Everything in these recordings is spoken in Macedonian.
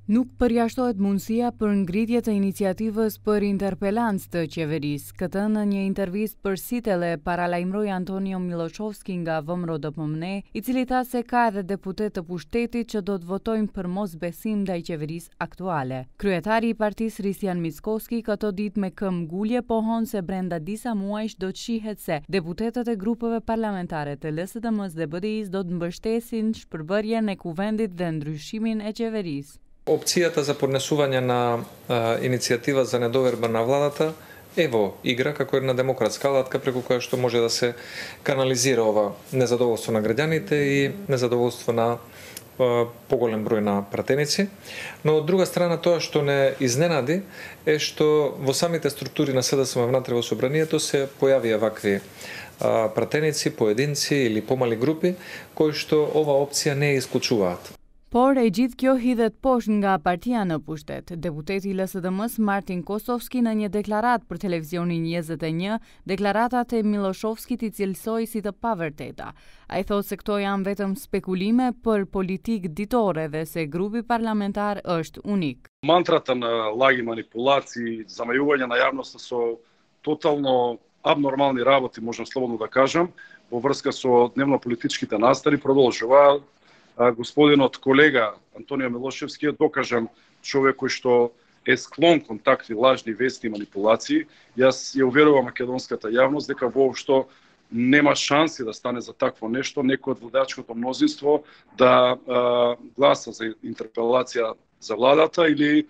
Nuk përjashtohet mundësia për ngritje të iniciativës për interpelancë të qeverisë. Këtë në një intervistë për Sitele paralajmëroi Antonio Miloshovski nga VMRO-DPMNE, i cili tha se ka edhe deputet të pushtetit që do të votojnë për mosbesim ndaj qeverisë aktuale. Kryetari i partisë Ristian Mickoski këto ditë me këmbë ngulje pohon se brenda disa muajsh do të shihet se deputetët e grupeve parlamentare të LSDM-s dhe BDI-s do të mbështesin shpërbërjen e kuvendit dhe ndryshimin e qeverisë. Опцијата за поднесување на иницијатива за недоверба на владата е во игра како една демократска алатка преку која што може да се канализира ова незадоволство на граѓаните и незадоволство на поголем број на пратеници. Но од друга страна тоа што не изненади е што во самите структури на СДСМ внатре во собранието се појавија вакви пратеници, поединци или помали групи кои што ова опција не исклучуваат. Por e gjithë kjo hidhet poshtë nga partia në pushtet. Deputeti i LSDM-s Martin Kosovski në një deklarat për televizionin 21, deklaratat e Miloshovskit i cilësoi si të pavërteta. Ai thotë se këto janë vetëm spekulime për politikë ditore dhe se grupi parlamentar është unik. Мантрата на лаги, манипулации, замајување на јавноста со тотално абнормални работи, можам слободно да кажам, во врска со дневно-политичките настани продолжува. Господинот колега Антонио Милошевски е докажан човек кој што е склон кон такви лажни вести и манипулации. Јас ја уверувам македонската јавност дека воопшто нема шанси да стане за такво нешто, некој од владачкото мнозинство да гласа за интерпелација за владата или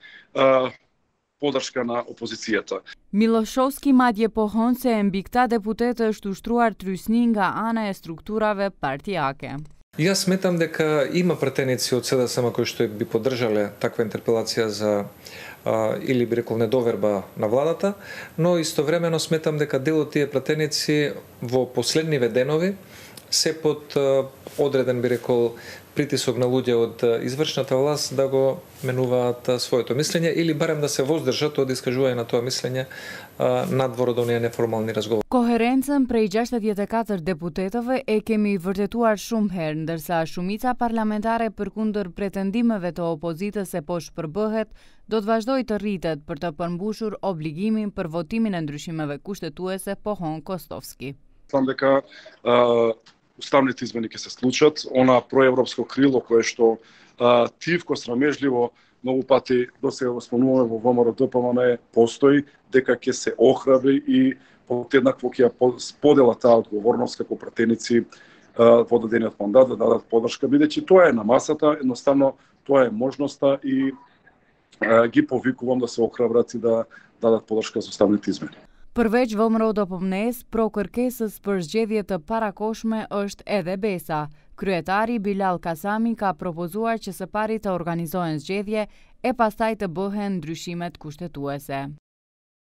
подршка на опозицијата. Miloshovski madje pohon se mbi këta deputetë është ushtruar trysni nga ana e strukturave partijake. Јас сметам дека има пратеници од СДСМ кои што би поддржале таква интерпелација за или би рекол недоверба на владата, но истовремено сметам дека дел од тие пратеници во последниве денови се под одреден би рекол притисок на луѓе од извршната власт да го менуваат своето мислење или барем да се воздржат од искажување на тоа мислење надвор од оние неформални разговори. Koherencën prej 64 deputetëve e kemi vërtetuar shumë herë, ndërsa shumica parlamentare përkundër pretendimeve të opozitës se po shpërbëhet, do të vazhdojë të rritet për të përmbushur obligimin për votimin e ndryshimeve kushtetuese, pohon Kostovski. Знам дека уставните измени ќе се случат, она проевропско крило кое што тивко, срамежливо, многу пати до сега го спомнуваме во ВМРО-ДПМНЕ постои, дека ќе се охрабри и подеднакво ќе сподела таа одговорност како пратеници во дадениот мандат да дадат поддршка, бидејќи тоа е на масата, едноставно тоа е можноста и ги повикувам да се охрабрат и да дадат поддршка за уставните измени. Përveç VMRO-DPMNE-s, pro kërkesës për zgjedhje të parakohshme është edhe Besa. Kryetari Bilal Kasami ka propozuar që së pari të organizohen zgjedhje e pastaj të bëhen ndryshimet kushtetuese.